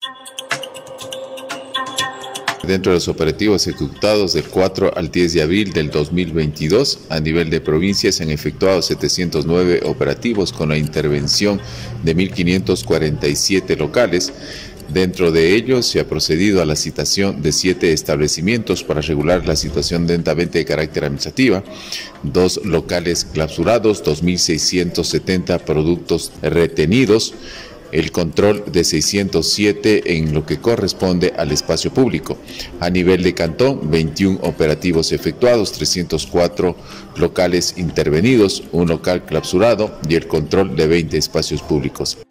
Dentro de los operativos ejecutados del 4 al 10 de abril del 2022, a nivel de provincia se han efectuado 709 operativos con la intervención de 1.547 locales. Dentro de ellos se ha procedido a la citación de 7 establecimientos para regular la situación lentamente de carácter administrativa, 2 locales clausurados, 2.670 productos retenidos, el control de 607 en lo que corresponde al espacio público. A nivel de cantón, 21 operativos efectuados, 304 locales intervenidos, un local clausurado y el control de 20 espacios públicos.